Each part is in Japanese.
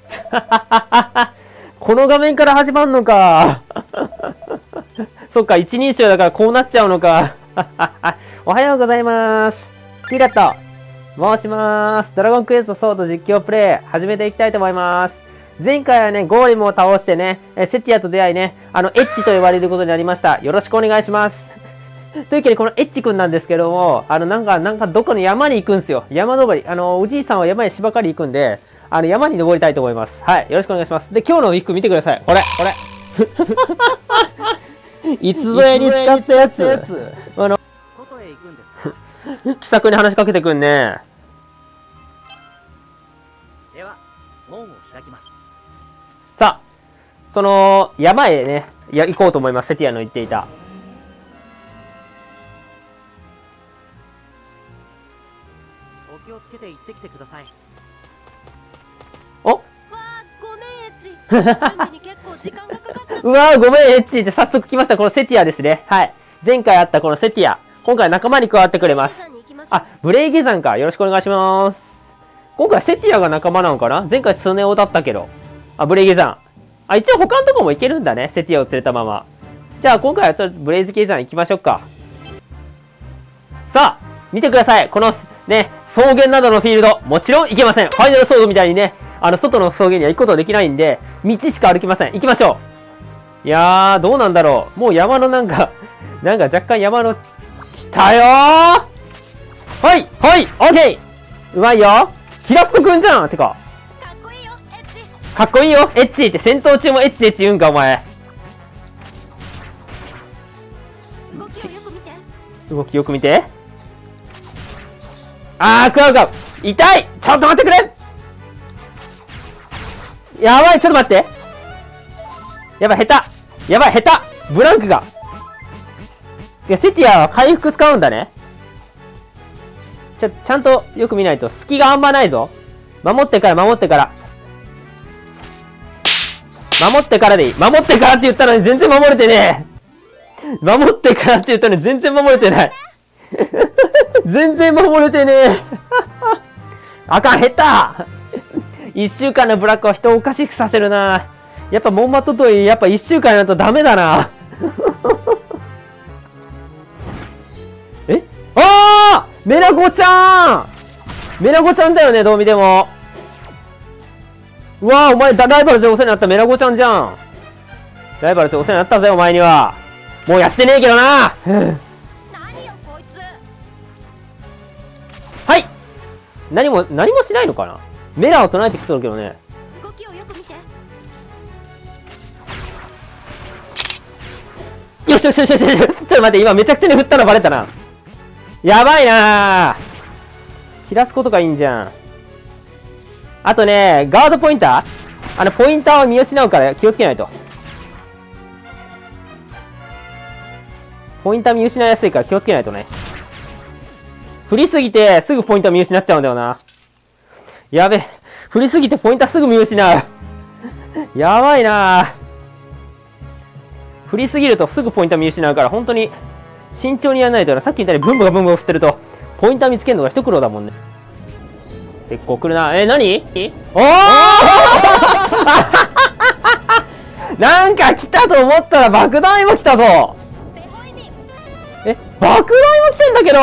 この画面から始まんのか。そっか、一人称だからこうなっちゃうのか。おはようございます。ティラット申します。ドラゴンクエストソード実況プレイ始めていきたいと思います。前回はね、ゴーレムを倒してね、セティアと出会いね、エッチと呼ばれることになりました。よろしくお願いします。というわけで、このエッチくんなんですけども、なんかどこの山に行くんすよ。山登り。おじいさんは山へ芝刈り行くんで、山に登りたいと思います。はい。よろしくお願いします。で、今日のウィッグ見てください。これ。いつぞやに使ったやつ。外へ行くんですか？気さくに話しかけてくんね。 では、門を開きます。 さあ、山へね、行こうと思います。セティアの言っていた。 お気をつけて行ってきてください。 お？ わあ、ごめんエッチ。準備に結構時間がかかっちゃった。 うわー、ごめん、エッチって早速来ました。このセティアですね。はい。前回あったこのセティア。今回仲間に加わってくれます。あ、ブレイゲ山か。よろしくお願いします。今回セティアが仲間なのかな？前回スネ夫だったけど。あ、ブレイゲ山。あ、一応他のとこも行けるんだね。セティアを連れたまま。じゃあ今回はちょっとブレイズゲ山行きましょうか。さあ、見てください。このね、草原などのフィールド。もちろん行けません。ファイナルソードみたいにね、外の草原には行くことはできないんで、道しか歩きません。行きましょう。いやー、どうなんだろう。もう山のなんか若干山の、来たよー。はい、はい、オッケー。うまいよ。キラスコくんじゃん。てか。 かっこいいよ、エッチ。 かっこいいよ、エッチって戦闘中もエッチエッチ言うんか、お前。 動きをよく見て。 動きよく見て。クワウガウ。痛い！ちょっと待ってくれ！やばい、ちょっと待って。やばい、下手。やばい、下手。ブランクが。いや、セティアは回復使うんだね。ちゃんとよく見ないと隙があんまないぞ。守ってから。守ってからでいい。守ってからって言ったのに全然守れてねえ。守ってからって言ったのに全然守れてない。全然守れてねえ。あかん、下手。1週間のブラックは人をおかしくさせるな。やっぱモンマトといい、やっぱ1週間やるとダメだな。え？メラゴちゃん！メラゴちゃんだよね、どう見ても。うわぁ、お前ライバルズでお世話になったメラゴちゃんじゃん。ライバルズでお世話になったぜ、お前には。もうやってねえけどな。 何よ、こいつ。 はい。何もしないのかな。メラを唱えてきそうだけどね。 動きをよく見て。 よし。ちょっと待って、今めちゃくちゃに振ったのバレたな。やばいなぁ。切らすことがいいんじゃん。あとね、ガードポインター？ポインターを見失うから気をつけないと。ポインター見失いやすいから気をつけないとね。振りすぎてすぐポインター見失っちゃうんだよな。やべ。振りすぎてポインターすぐ見失う。やばいなぁ。振りすぎるとすぐポインター見失うから、本当に慎重にやらないとな。さっき言ったようにブンブン振ってると、ポインター見つけるのが一苦労だもんね。結構来るな。何？おーなんか来たと思ったら爆弾も来たぞ。爆弾も来てんだけ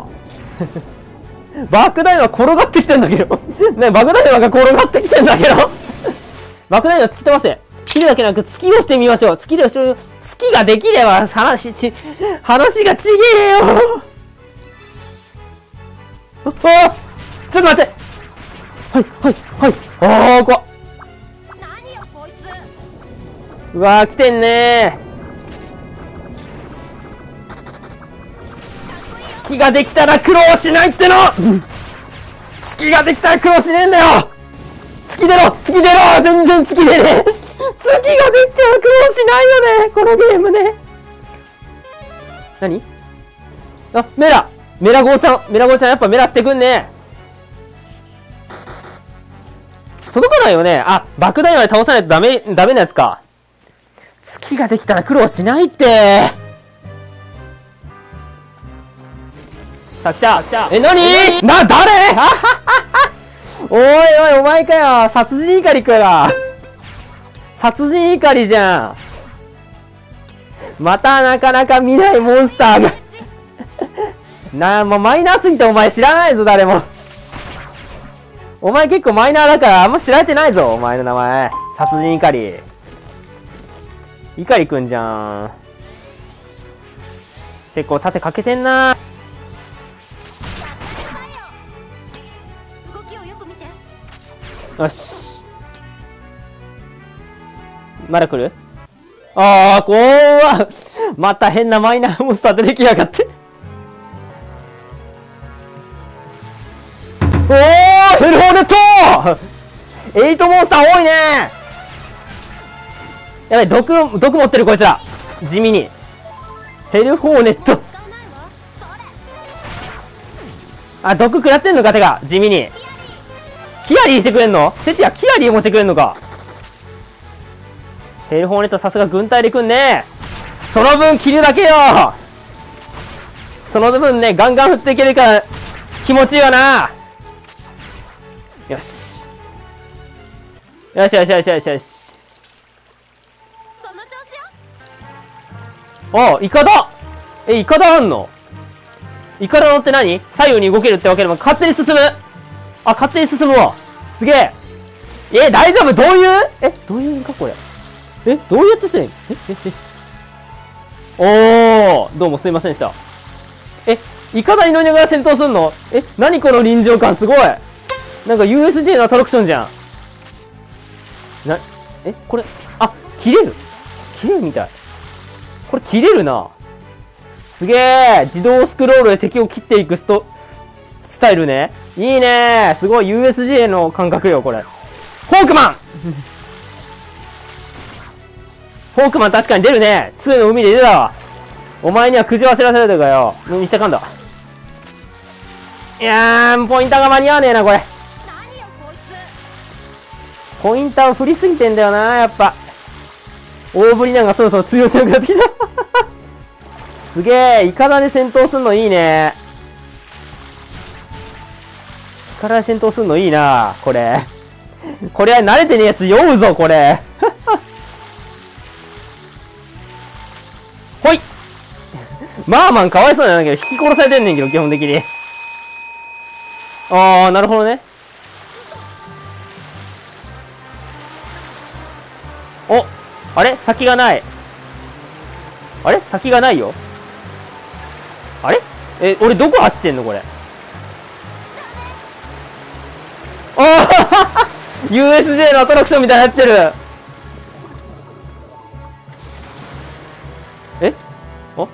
ど爆弾は転がってきてんだけどね、爆弾が転がってきてんだけど爆弾は突き飛ばせ。切るだけなく突きをしてみましょう。突きができれば話がちげえよちょっと待って。はい。怖っ。 何よ、こいつ。 うわー、来てんねー。月ができたら苦労しないっての月ができたら苦労しねえんだよ。月出ろ全然月出ねえ。月ができたら苦労しないよね、このゲームね。何？メラゴーちゃんやっぱメラしてくんね。届かないよね。爆弾まで倒さないとダメなやつか。月ができたら苦労しないって。さあ、来た。何？誰？ おいおい、お前かよ。殺人怒りかよ。殺人怒りじゃん。またなかなか見ないモンスターが。もうマイナーすぎてお前知らないぞ、誰も。お前結構マイナーだからあんま知られてないぞ、お前の名前。殺人怒り。怒りくんじゃん。結構盾かけてんな。 動きをよく見て。 よし。まだ来る？ああ、怖っ。また変なマイナーモンスター出てきやがって。おー、フルホーネット！8モンスター多いね。やばい、毒持ってるこいつら。地味に。ヘルホーネット。 使わないわ。それ。 あ、毒食らってんのか、てか、地味に。キアリーしてくれんの？セティア、キアリーもしてくれんのか。ヘルホーネットさすが軍隊で来んね。その分切るだけよ。その分ね、ガンガン振っていけるから気持ちいいよな。よし。よしよしよしよしよし。 その調子よ。 あ、イカダ。イカダあんの？イカダ乗って何？左右に動けるってわけでも勝手に進む。あ、勝手に進むわ。すげえ。大丈夫？どういうどういう意味かこれ。どうやってするん？おー、どうもすいませんでした。イカダに乗りながら戦闘すんの？何この臨場感すごい。なんか USJ のアトラクションじゃん。これ、あ、切れるみたい。これ切れるな。すげえ。自動スクロールで敵を切っていくスタイルね。いいね。すごい USJ の感覚よ、これ。ホークマンホークマン確かに出るね。2の海で出たわ。お前にはくじ忘れらせられたかよ。めっちゃ噛んだ。いやー、ポインターが間に合わねえな、これ。 何よこいつ。 ポインターを振りすぎてんだよな、やっぱ。大ぶりなんかそろそろ通用しなくなってきた。すげえ、イカダで戦闘すんのいいね。イカダで戦闘すんのいいな、これ。これは慣れてねえやつ酔うぞ、これ。ほいマーマンかわいそうなんだけど、引き殺されてんねんけど、基本的に。あー、なるほどね。お、あれ先がない。あれ先がないよ。あれ俺どこ走ってんのこれ。ああUSJ のアトラクションみたいになってる。お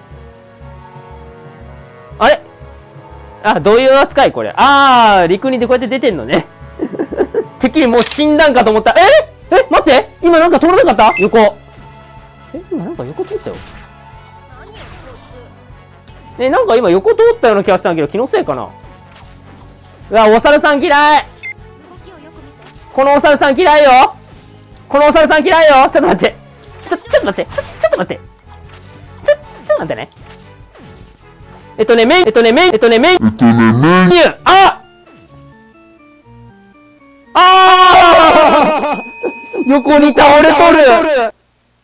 あれあ、どういう扱いこれ。陸にでこうやって出てんのね。てっきりもう死んだんかと思った。待って今なんか通らなかった横。今なんか横通ったよ。 何よこいつ。 なんか今横通ったような気がしたんだけど、気のせいかな。うわ、お猿さん嫌い。 動きをよく見て。 このお猿さん嫌いよ。このお猿さん嫌いよ。ちょっと待って。ちょっと待って。ちょっと待って。ちょっと待ってね。メニュー。横に倒れとる。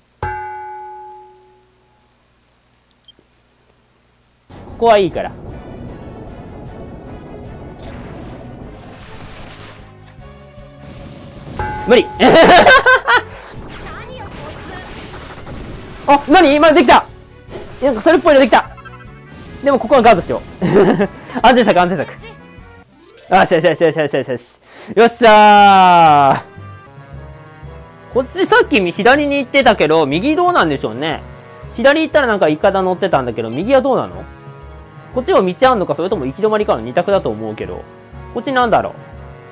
ここはいいから。無理。 何よこいあ、何今できた。なんかそれっぽいのできた。でもここはガードしよう。安全策。よし。よっしゃー。こっちさっき左に行ってたけど、右どうなんでしょうね。左行ったらなんかイカダ乗ってたんだけど、右はどうなの？こっちも道あんのか、それとも行き止まりかの2択だと思うけど。こっちなんだろう。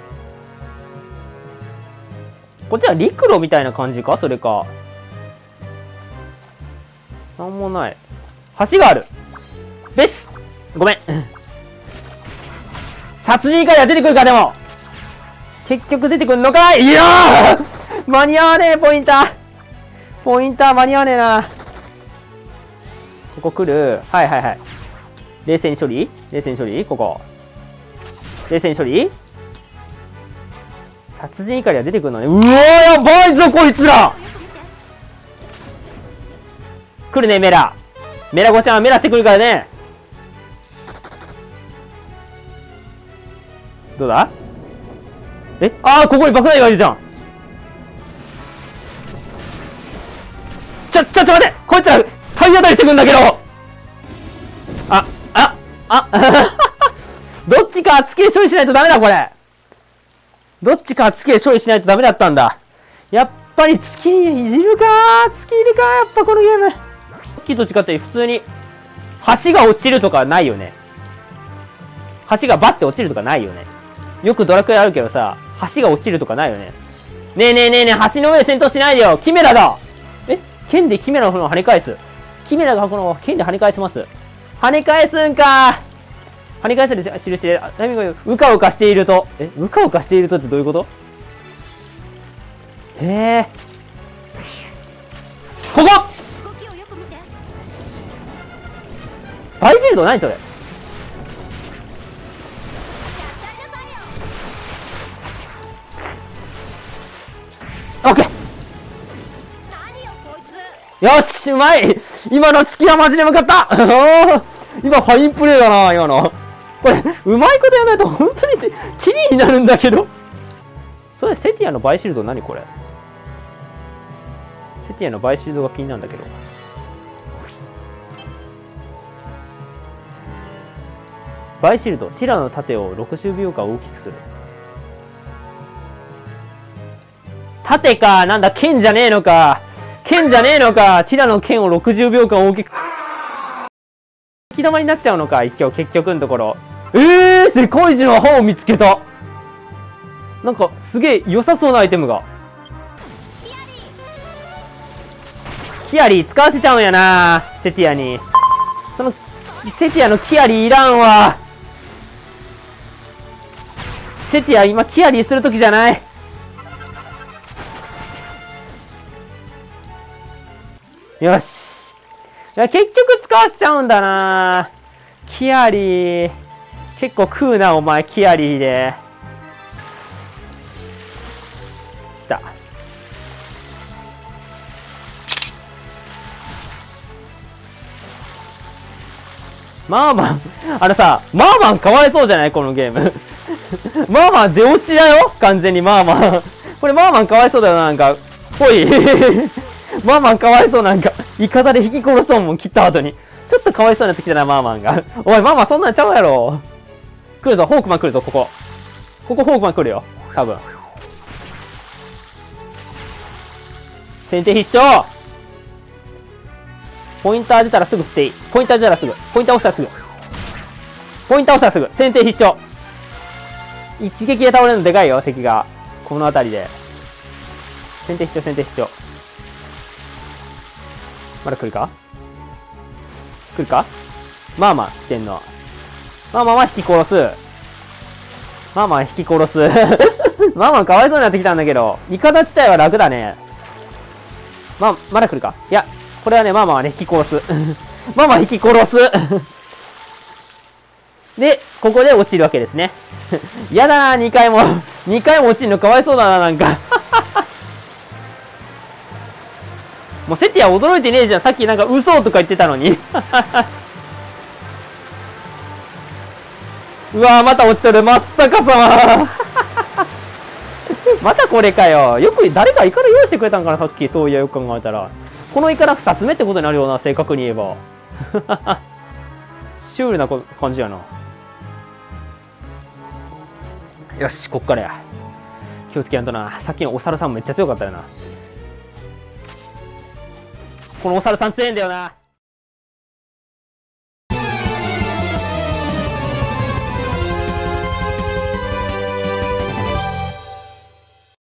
こっちは陸路みたいな感じか？それか。なんもない。橋がある。ベス！ごめん。殺人会が出てくるか、でも。結局出てくんのかい？いやー間に合わねえ、ポインター間に合わねえな。ここ来る。はい。冷静に処理ここ。冷静に処理殺人怒りは出てくるのね。うわー、やばいぞ、こいつら。 よく見て。 来るね、メラ。メラ子ちゃんはメラしてくるからね。どうだ？あー、ここに爆弾がいるじゃん。ちょっと待って、こいつら体当たりしてくんだけど。どっちか月で処理しないとダメだ、これ。どっちか月で処理しないとダメだったんだ。やっぱり月にいじるかー。月いるかー、やっぱこのゲーム。さっきと違って普通に橋が落ちるとかないよね。橋がバッて落ちるとかないよね。よくドラクエあるけどさ、橋が落ちるとかないよね。ねえねえねえねえ、橋の上で戦闘しないでよ。キメラだ。剣でキメラの炎を跳ね返す。キメラがこの剣で跳ね返します。跳ね返すんかー。跳ね返せる印で、タイミングがうかうかしていると。うかうかしているとってどういうこと？ここ！ 動きをよく見て。 バイシールド何それ？ やっちゃいなさいよ。 オッケー。 何よこいつ。 よし、うまい。今の月はマジで向かった。今ファインプレーだな、今の。これ、うまいことやらないと本当にキリになるんだけど。それ、セティアのバイシールド何これ？セティアのバイシールドが気になるんだけど。バイシールド、ティラの盾を60秒間大きくする。盾か、なんだ、剣じゃねえのか。剣じゃねえのか。ティラの剣を60秒間大きく。行き止まりになっちゃうのか、結局のところ。世界一の歯を見つけた。なんか、すげえ良さそうなアイテムが。キアリー使わせちゃうんやな、セティアに。その、セティアのキアリーいらんわ。セティア今キアリーするときじゃない。よし。いや、結局使わせちゃうんだな。キアリー。結構食うな、お前、キアリーで。来た。マーマン、マーマンかわいそうじゃないこのゲーム。マーマン出落ちだよ完全にマーマン。これマーマンかわいそうだよな、なんか。ほい。マーマンかわいそう、なんか。イカダで引き殺そうもん切った後に。ちょっとかわいそうになってきたな、マーマンが。おい、マーマンそんなんちゃうやろ。来るぞ、ホークマン来るぞ、ここ。ここホークマン来るよ。多分。先手必勝。ポインター出たらすぐ振っていい。ポインター出たらすぐ。ポインター押したらすぐ。ポインター押したらすぐ。先手必勝。一撃で倒れるのでかいよ、敵が。この辺りで。先手必勝、先手必勝。まだ来るか？来るか？まあまあ、来てんの。まあまあまあ引き殺す。まあまあ引き殺す。まあまあかわいそうになってきたんだけど。味方自体は楽だね。まだ来るか？いや、これはね、まあまあね、引き殺す。まあまあ引き殺す。で、ここで落ちるわけですね。やだな、2回も。2回も落ちるのかわいそうだな、なんか。もうセティア驚いてねえじゃん。さっきなんか嘘とか言ってたのに。うわー、また落ちとる。真っ逆さま。またこれかよ。よく誰かイカラ用意してくれたんかな、さっき。そういや、よく考えたら。このイカラ2つ目ってことになるよな、正確に言えば。シュールな感じやな。よし、こっからや。気をつけやんとな。さっきのお猿さんめっちゃ強かったよな。このお猿さん強いんだよな。